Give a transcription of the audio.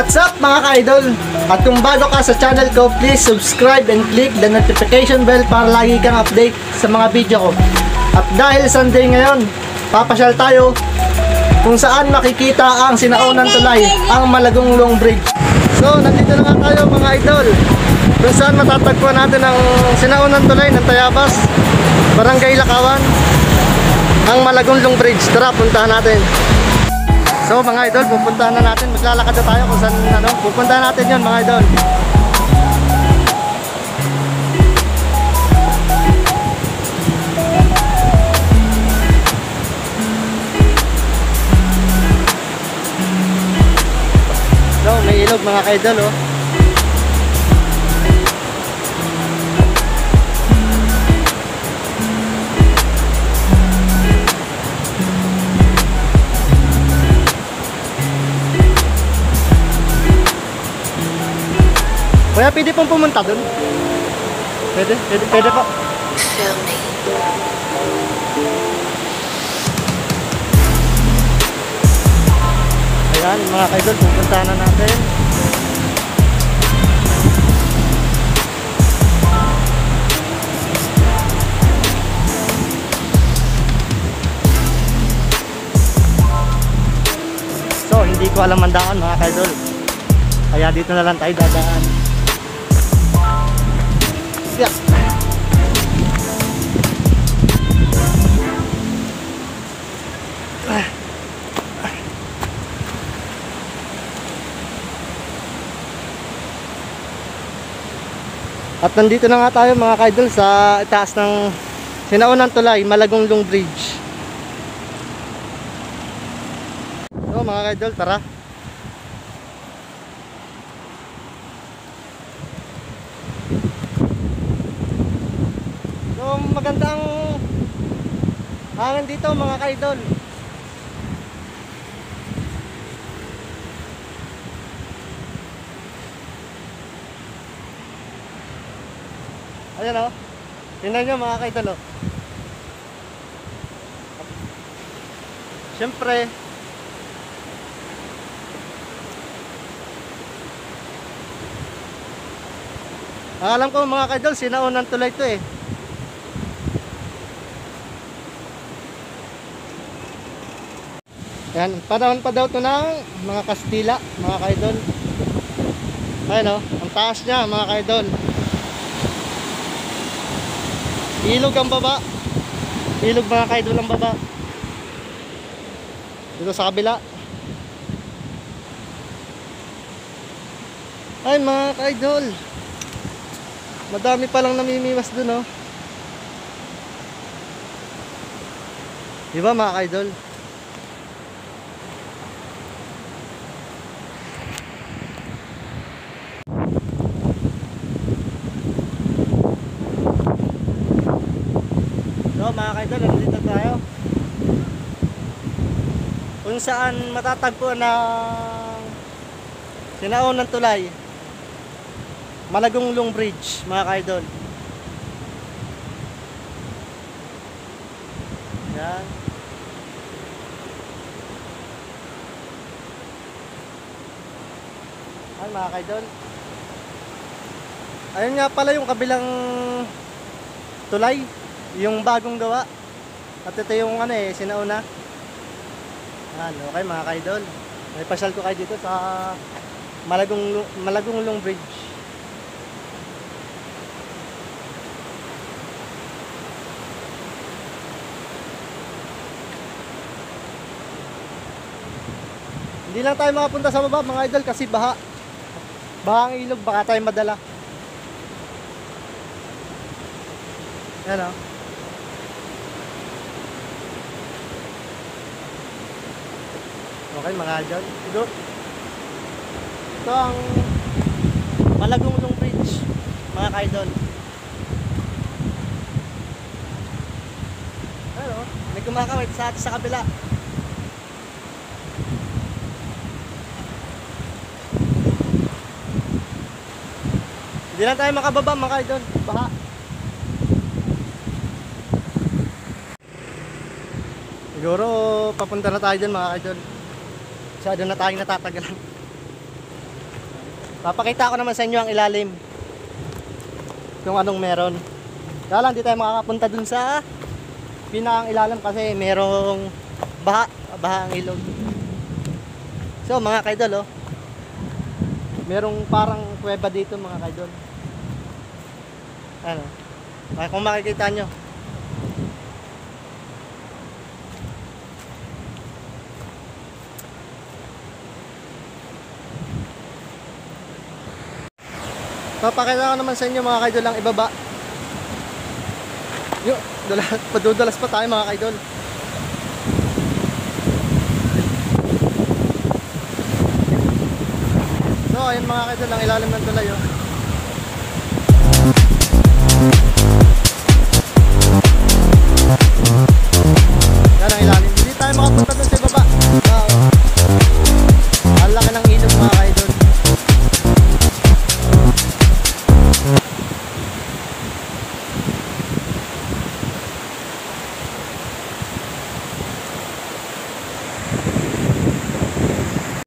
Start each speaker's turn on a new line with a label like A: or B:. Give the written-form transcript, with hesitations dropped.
A: What's up mga ka-idol? At kung bago ka sa channel ko, please subscribe and click the notification bell para lagi kang update sa mga video ko. At dahil Sunday ngayon, papasyal tayo kung saan makikita ang sinaunang tulay, ang Malagong Long Bridge. So, nandito na nga tayo mga idol, kung saan matatagpuan natin ang sinaunang tulay ng Tayabas, Barangay Lakawan, ang Malagong Long Bridge. Tara, puntahan natin. So mga idol, pupuntahan na natin. Maglalakad na tayo kung saan pupuntahan natin yun mga idol. So may ilog mga idol oh. Kaya pwede pong pumunta dun. Pwede po. Ayan mga kaidol, pupuntahan na natin. So hindi ko alam ang daan mga kaidol, kaya dito na lang tayo dadaan. Yeah. At nandito na nga tayo mga ka-idol sa itaas ng sinaunang tulay, Malagong Long Bridge. So mga ka-idol, tara. So magandang hangin dito mga ka-idol. Ayan o, tingnan nyo mga ka-idol o. Siyempre alam ko mga ka-idol, sinaunang tulay ito eh. Yan, panahon pa daw ito ng mga Kastila, mga ka-idol. Ayan o, ang taas niya mga ka-idol. Ilog ang baba. Ilog mga ka-idol ang baba. Dito sa kabila. Ay mga ka-idol, madami palang namimiwas dun o. Diba mga ka-idol? So mga ka-idol, nandito tayo kung saan matatagpuan ng sinaunang tulay, Malagong Long Bridge mga ka-idol. Yan. Ayan mga ka-idol. Ayun nga pala yung kabilang tulay, yung bagong gawa. At ito yung sinauna. Okay mga ka-idol, may pasyal ko kayo dito sa Malagong Long Bridge. Hindi lang tayo makapunta sa baba mga idol kasi baha ang ilog, baka tayo madala. Yan o. Okay mga idol, ito ang Malagong Long Bridge mga ka-idol. Ano, may kumakawit sa atin sa kabila. Hindi lang tayo makababa mga ka-idol, baha. Siguro papunta na tayo dyan mga idol. Masyado na tayong natatagalan. Papakita ko naman sa inyo ang ilalim. Kung anong meron. Kaya lang di tayo makakapunta dun sa pinakang ilalim kasi merong baha ang ilog. So mga kaidol, oh, merong parang kuweba dito mga kaidol. Ano? Kung makikita nyo. Papakita ko naman sa inyo mga kaidol ang ibaba. Yung padudulas pa tayo mga kaidol. So ayun mga kaidol ang ilalim ng tulay, oh.